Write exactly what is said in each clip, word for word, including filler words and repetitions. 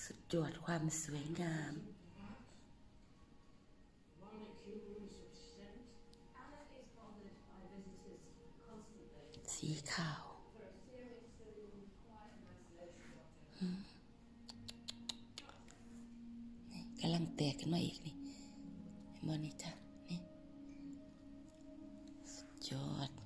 สุดยอดความสวยงามสีขาวนี่กำลังแตกขึ้นมาอีกนี่เห็นบ่นี่จ้ะนี่สุดยอด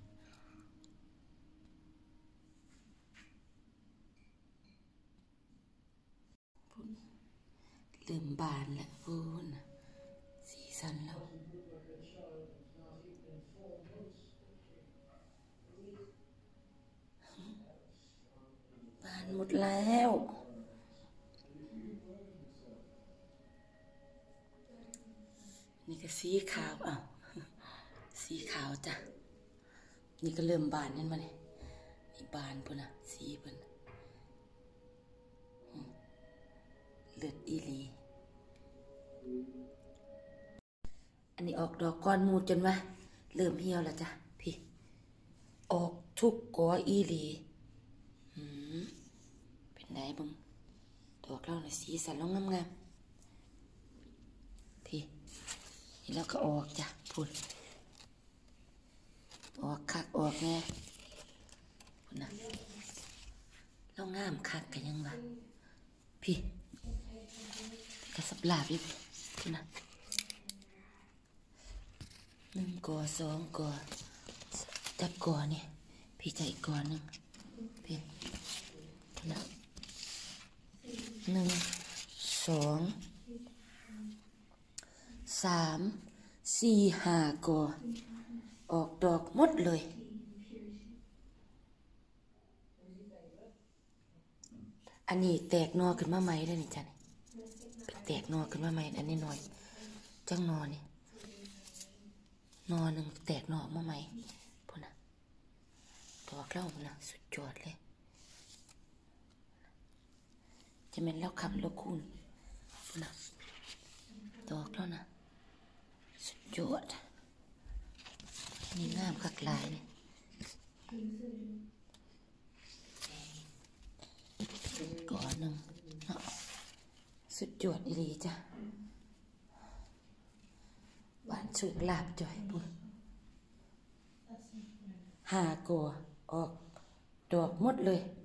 เริ่มบานแล้วพูนสีสันแล้วบานหมดแล้วนี่ก็สีขาวอ้าวสีขาวจ้ะนี่ก็เริ่มบานนั่นมาเนี่ยนี่บานพุ่นนะสีพุ่นเลือดอีหลีอันนี้ออกดอกก้อนมูจนว่าเริ่มเหี่ยวแล้วจ้ะพี่ออกทุกกออีหลีหืมเป็นไงบึงดอกเราเนี่ยสีสันแล้วงามๆพี่นี่แล้วก็ออกจ้ะพูดออกคักออกแน่พูดนะแล้วงามคักกันยังวะพี่กระสับลาบอีกพูดนะหนึ่งกอสองกอจับกอเนี่ยพี่ใจอีกกอหนึ่งพี่นะหนึ่งสองสามสี่ห้ากอออกดอกหมดเลยอันนี้แตกนอขึ้นมาใหม่ได้นี่จ้ะนี่เป็นแตกนอขึ้นมาใหม่อันนี้หน่อยจังนอนี่นอหนึ่งแตกนอมาใหม่พูดนะดอกเล่านะสุดยอดเลยจะเป็นแล้วคำแล้วคูณพูดนะดอกแล้วนะสุดยอดนี่งามคักลายเนี่ยก่อนหนึ่งสุดยอดอีหลีจ้ะหวานสุกลาบจ่อยบุญห้ากัวออกดอกหมดเลย